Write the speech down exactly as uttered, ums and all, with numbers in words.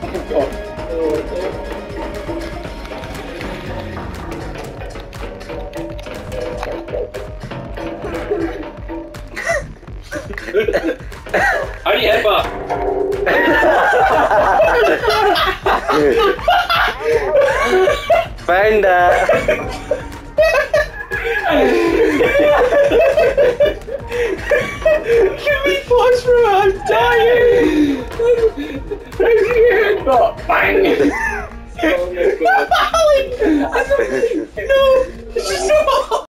God. How do you headbutt? Panda. Give me force from I'm dead.